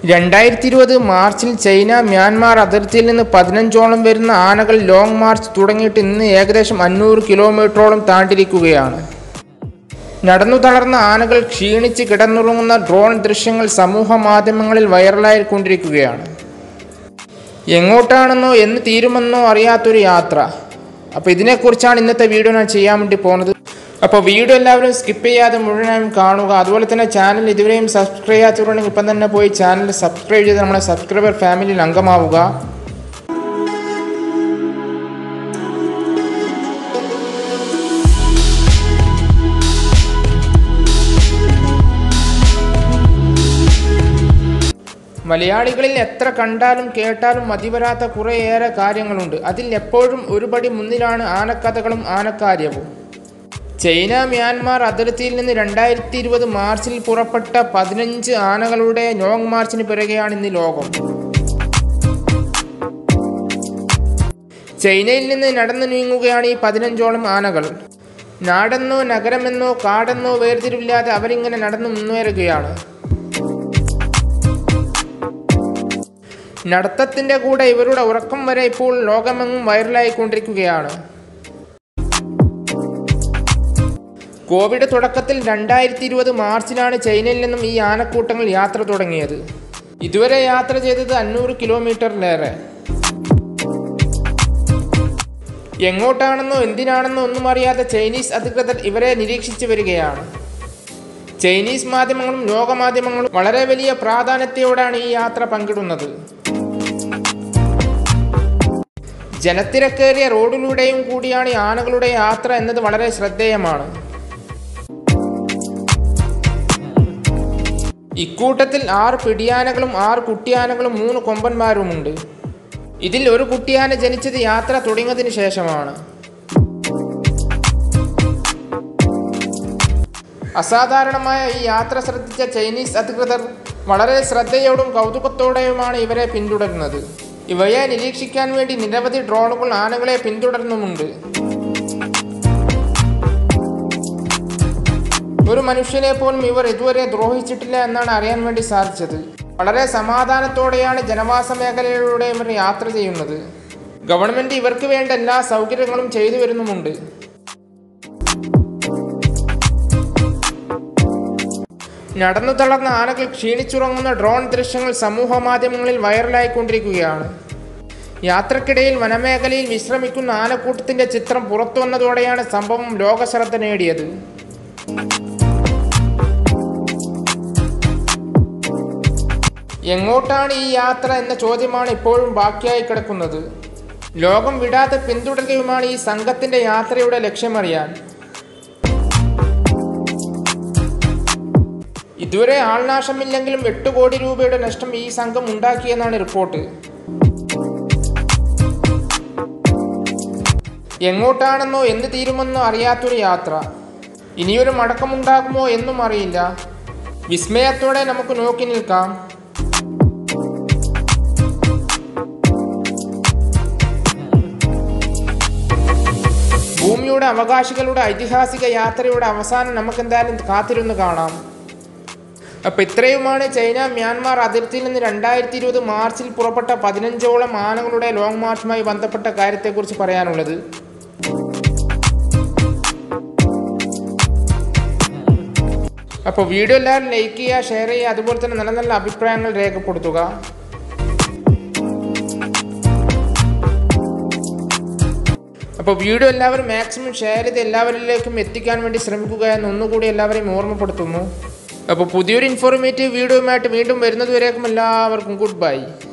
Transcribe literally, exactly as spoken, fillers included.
രണ്ടായിരത്തി ഇരുപത് മാർച്ചിൽ ചൈന മ്യാൻമാർ അതിർത്തിയിൽ നിന്ന് പതിനഞ്ചോളം വരുന്ന ആനകൾ ലോങ് മാർച്ച് തുടങ്ങിയിട്ട് ഇന്ന് ഏകദേശം അഞ്ഞൂറ് കിലോമീറ്ററോളം താണ്ടിരിക്കുകയാണ്. നടന്നു തളർന്ന ആനകൾ ക്ഷീണിച്ച് കിടന്നുറങ്ങുന്ന ഡ്രോൺ ദൃശ്യങ്ങൾ സമൂഹ മാധ്യമങ്ങളിൽ വൈറലായിക്കൊണ്ടിരിക്കുകയാണ്. എങ്ങോട്ടാണെന്നോ എന്ന് തീരുമെന്നോ അറിയാത്തൊരു യാത്ര. അപ്പോൾ ഇതിനെക്കുറിച്ചാണ് ഇന്നത്തെ വീഡിയോ ഞാൻ ചെയ്യാൻ വേണ്ടി പോകുന്നത്. അപ്പോൾ വീഡിയോ എല്ലാവരും സ്കിപ്പ് ചെയ്യാതെ മുഴുവനായും കാണുക. അതുപോലെ തന്നെ ചാനൽ ഇതുവരെയും സബ്സ്ക്രൈബ് ചെയ്യാത്തവരുണ്ടെങ്കിൽ ഇപ്പം തന്നെ പോയി ചാനൽ സബ്സ്ക്രൈബ് ചെയ്ത് നമ്മുടെ സബ്സ്ക്രൈബർ ഫാമിലിയിൽ അംഗമാവുക. മലയാളികളിൽ എത്ര കണ്ടാലും കേട്ടാലും മതിവരാത്ത കുറേയേറെ കാര്യങ്ങളുണ്ട്. അതിൽ എപ്പോഴും ഒരുപടി മുന്നിലാണ് ആനക്കഥകളും ആനക്കാര്യവും. ചൈന മ്യാൻമാർ അതിർത്തിയിൽ നിന്ന് രണ്ടായിരത്തി ഇരുപത് മാർച്ചിൽ പുറപ്പെട്ട പതിനഞ്ച് ആനകളുടെ ലോങ് മാർച്ചിന് പിറകെയാണ് ഇന്ന് ലോകം. ചൈനയിൽ നിന്ന് നടന്നു നീങ്ങുകയാണ് ഈ പതിനഞ്ചോളം ആനകൾ. നാടെന്നോ നഗരമെന്നോ കാടെന്നോ വേർതിരിവില്ലാതെ അവരിങ്ങനെ നടന്നു മുന്നേറുകയാണ്. നടത്തത്തിൻ്റെ കൂടെ ഇവരുടെ ഉറക്കം വരെ ഇപ്പോൾ ലോകമെങ്ങും വൈറലായിക്കൊണ്ടിരിക്കുകയാണ്. കോവിഡ് തുടക്കത്തിൽ രണ്ടായിരത്തി ഇരുപത് മാർച്ചിലാണ് ചൈനയിൽ നിന്നും ഈ ആനക്കൂട്ടങ്ങൾ യാത്ര തുടങ്ങിയത്. ഇതുവരെ യാത്ര ചെയ്തത് അഞ്ഞൂറ് കിലോമീറ്ററിലേറെ. എങ്ങോട്ടാണെന്നോ എന്തിനാണെന്നോ ഒന്നും അറിയാതെ ചൈനീസ് അധികൃതർ ഇവരെ നിരീക്ഷിച്ചു വരികയാണ്. ചൈനീസ് മാധ്യമങ്ങളും ലോകമാധ്യമങ്ങളും വളരെ വലിയ പ്രാധാന്യത്തോടെയാണ് ഈ യാത്ര പങ്കിടുന്നത്. ജനത്തിരക്കേറിയ റോഡിലൂടെയും കൂടിയാണ് ഈ ആനകളുടെ യാത്ര എന്നത് വളരെ ശ്രദ്ധേയമാണ്. ഇക്കൂട്ടത്തിൽ ആറ് പിടിയാനകളും ആറ് കുട്ടിയാനകളും മൂന്ന് കൊമ്പന്മാരുമുണ്ട്. ഇതിൽ ഒരു കുട്ടിയാന ജനിച്ചത് യാത്ര തുടങ്ങിയതിന് ശേഷമാണ്. അസാധാരണമായ ഈ യാത്ര ശ്രദ്ധിച്ച ചൈനീസ് അധികൃതർ വളരെ ശ്രദ്ധയോടും കൗതുകത്തോടെയുമാണ് ഇവരെ പിന്തുടരുന്നത്. ഇവയെ നിരീക്ഷിക്കാൻ വേണ്ടി നിരവധി ഡ്രോണുകൾ ആനകളെ പിന്തുടരുന്നുമുണ്ട്. ഒരു മനുഷ്യനെ പോലും ഇവർ ഇതുവരെ ദ്രോഹിച്ചിട്ടില്ല എന്നാണ് അറിയാൻ വേണ്ടി സാധിച്ചത്. വളരെ സമാധാനത്തോടെയാണ് ജനവാസ മേഖലയിലൂടെ ഇവർ യാത്ര ചെയ്യുന്നത്. ഗവൺമെന്റ് ഇവർക്ക് വേണ്ട എല്ലാ സൗകര്യങ്ങളും ചെയ്തു വരുന്നുമുണ്ട്. നടന്നു തളർന്ന ആനകൾ ക്ഷീണിച്ചുറങ്ങുന്ന ഡ്രോൺ ദൃശ്യങ്ങൾ സമൂഹ മാധ്യമങ്ങളിൽ വൈറലായിക്കൊണ്ടിരിക്കുകയാണ്. യാത്രക്കിടയിൽ വനമേഖലയിൽ വിശ്രമിക്കുന്ന ആനക്കൂട്ടത്തിന്റെ ചിത്രം പുറത്തു വന്നതോടെയാണ് സംഭവം ലോകശ്രദ്ധ നേടിയത്. എങ്ങോട്ടാണ് ഈ യാത്ര എന്ന ചോദ്യമാണ് ഇപ്പോഴും ബാക്കിയായി കിടക്കുന്നത്. ലോകം വിടാതെ പിന്തുടരുകയുമാണ് ഈ സംഘത്തിന്റെ യാത്രയുടെ ലക്ഷ്യമറിയാൻ. ഇതുവരെ ആൾനാശമില്ലെങ്കിലും എട്ട് കോടി രൂപയുടെ നഷ്ടം ഈ സംഘം ഉണ്ടാക്കിയെന്നാണ് റിപ്പോർട്ട്. എങ്ങോട്ടാണെന്നോ എന്ന് തീരുമെന്നോ അറിയാത്തൊരു യാത്ര. ഇനിയൊരു മടക്കമുണ്ടാകുമോ എന്നും അറിയില്ല. വിസ്മയത്തോടെ നമുക്ക് നോക്കി നിൽക്കാം. ഭൂമിയുടെ അവകാശികളുടെ ഐതിഹാസിക യാത്രയുടെ അവസാനം നമുക്കെന്തായാലും കാത്തിരുന്ന് കാണാം. അപ്പോൾ ഇത്രയുമാണ് ചൈന മ്യാൻമാർ അതിർത്തിയിൽ നിന്ന് രണ്ടായിരത്തി ഇരുപത് മാർച്ചിൽ പുറപ്പെട്ട പതിനഞ്ചോളം ആനകളുടെ ലോങ് മാർച്ചുമായി ബന്ധപ്പെട്ട കാര്യത്തെക്കുറിച്ച് പറയാനുള്ളത്. അപ്പോൾ വീഡിയോ എല്ലാവരും ലൈക്ക് ചെയ്യുക, ഷെയർ ചെയ്യുക, അതുപോലെ തന്നെ നല്ല നല്ല അഭിപ്രായങ്ങൾ രേഖപ്പെടുത്തുക. അപ്പോൾ വീഡിയോ എല്ലാവരും മാക്സിമം ഷെയർ ചെയ്ത് എല്ലാവരിലേക്കും എത്തിക്കാൻ വേണ്ടി ശ്രമിക്കുക എന്ന് ഒന്നുകൂടി എല്ലാവരെയും ഓർമ്മപ്പെടുത്തുന്നു. അപ്പോൾ പുതിയൊരു ഇൻഫോർമേറ്റീവ് വീഡിയോയുമായിട്ട് വീണ്ടും വരുന്നതുവരേക്കും എല്ലാവർക്കും ഗുഡ് ബൈ.